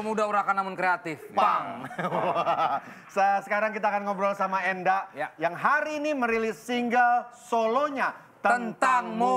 Pemuda urakan namun kreatif. Bang. Sekarang kita akan ngobrol sama Enda yang hari ini merilis single solonya Tentangmu.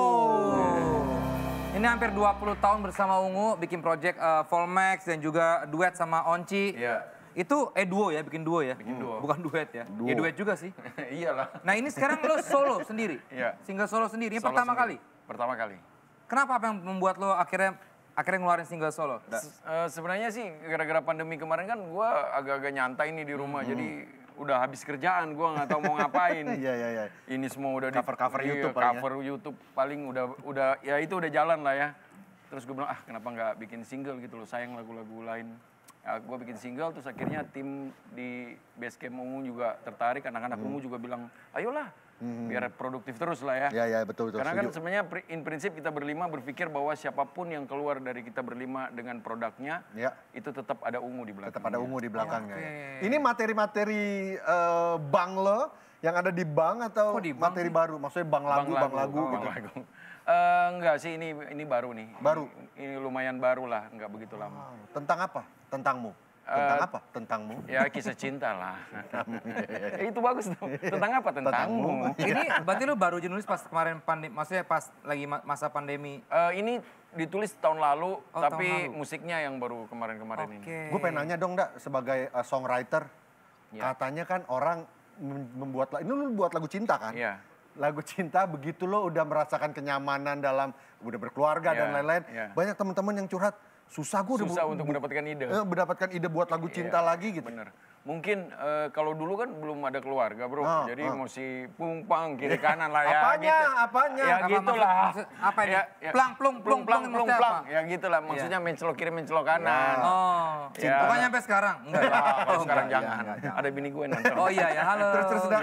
Ini hampir 20 tahun bersama Ungu bikin project Volmax dan juga duet sama Onci. Itu duo ya, bikin duo ya? Bikin duo. Bukan duet ya? Duo. Ya duet juga sih. Iyalah. Nah ini sekarang lo solo sendiri? Iya. Single solo sendiri, ini Solo pertama sendiri. kali? Pertama kali. Kenapa apa yang membuat lo akhirnya ngeluarin single solo? Sebenarnya sih gara-gara pandemi kemarin kan gue agak-agak nyantai nih di rumah. Jadi udah habis kerjaan, gue nggak tahu mau ngapain. Iya. Ini semua udah Cover-cover iya, YouTube paling ya. cover YouTube paling udah ya itu udah jalan lah ya. Terus gue bilang kenapa nggak bikin single gitu loh, sayang lagu-lagu lain. Ya, gue bikin single terus akhirnya tim di Basecamp Ungu juga tertarik, anak-anak Ungu juga bilang ayolah biar produktif terus lah ya. Iya betul. Karena kan sebenarnya in prinsip kita berlima berpikir bahwa siapapun yang keluar dari kita berlima dengan produknya itu tetap ada Ungu di belakangnya. Tetap ada Ungu di belakangnya. Ini materi-materi Bang lo yang ada di Bang atau materi baru? Maksudnya Bang lagu gitu? Enggak sih, ini baru nih. Baru? Ini lumayan baru lah, enggak begitu lama. Tentang apa? Tentangmu? Tentang apa? Tentangmu? Ya kisah cinta lah. Itu bagus tuh. Tentang apa? Tentangmu. Ini berarti lo baru aja nulis pas kemarin pandemi, maksudnya pas lagi masa pandemi? Ini ditulis tahun lalu, tapi tahun lalu. musiknya yang baru kemarin-kemarin ini. Gue pengen nanya dong, sebagai songwriter, katanya kan orang membuat, ini lu buat lagu cinta kan? Iya. Lagu cinta begitu lo udah merasakan kenyamanan dalam udah berkeluarga dan lain-lain. Banyak teman-teman yang curhat, susah untuk mendapatkan ide. Mendapatkan ide buat lagu cinta lagi gitu. Bener. Mungkin kalau dulu kan belum ada keluarga bro, jadi mesti pungpang kiri kanan lah ya. Apanya? Ya gitulah. Apa ini? Plung, Ya gitulah, maksudnya mencelok kiri mencelok kanan. Oh, pokoknya sampai sekarang? Enggak. Sekarang jangan. Ada bini gue nonton. Oh iya ya, halo. Terus udah.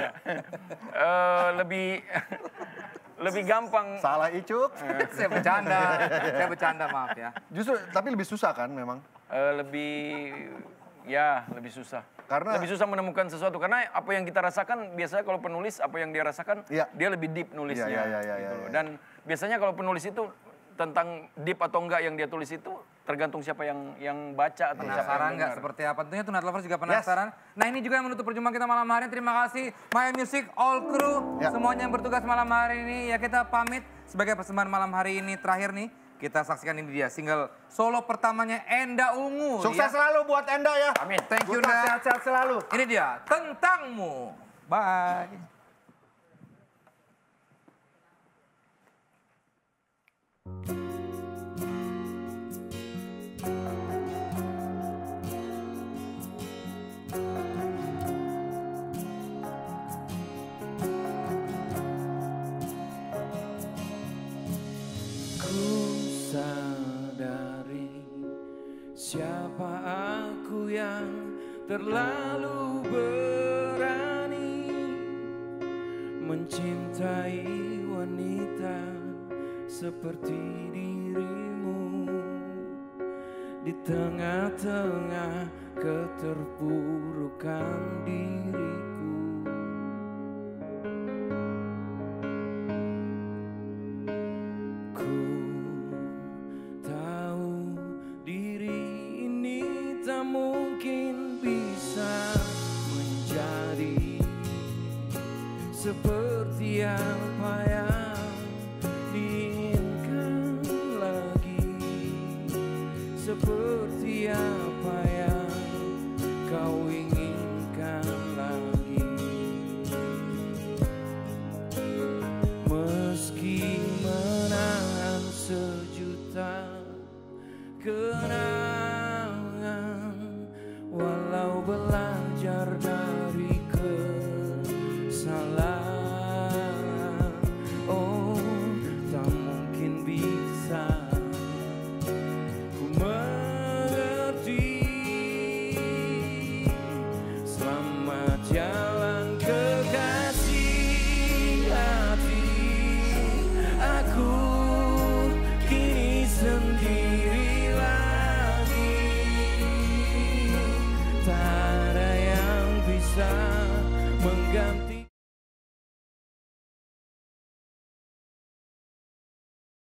Lebih gampang. Salah Icuk. Saya bercanda maaf ya. Justru tapi lebih susah kan memang? Lebih susah. Karena lebih susah menemukan sesuatu karena apa yang kita rasakan biasanya kalau penulis apa yang dia rasakan dia lebih deep nulisnya. Gitu. Dan biasanya kalau penulis itu tentang deep atau enggak yang dia tulis itu tergantung siapa yang baca atau penasaran nggak seperti apa. Tentunya Tonight Lovers juga penasaran. Nah ini juga yang menutup perjumpaan kita malam hari ini. Terima kasih My Music, all crew, semuanya yang bertugas malam hari ini. Ya kita pamit sebagai persembahan malam hari ini terakhir nih. Kita saksikan ini dia single solo pertamanya Enda Ungu. Sukses selalu buat Enda ya. Amin. Thank you Enda. Sehat-sehat selalu. Ini dia Tentangmu. Bye. Siapa aku yang terlalu berani mencintai wanita seperti dirimu di tengah-tengah keterpurukan diriku. Ku tahu diri tak mungkin bisa menjadi seperti apa yang diinginkan lagi, seperti apa yang kau inginkan lagi. Meski menahan sejuta walau belajar dari kesalahan, oh tak mungkin bisa ku mengerti. Selamat jalan kekasih hati, aku kini sendiri. Tak ada yang bisa mengganti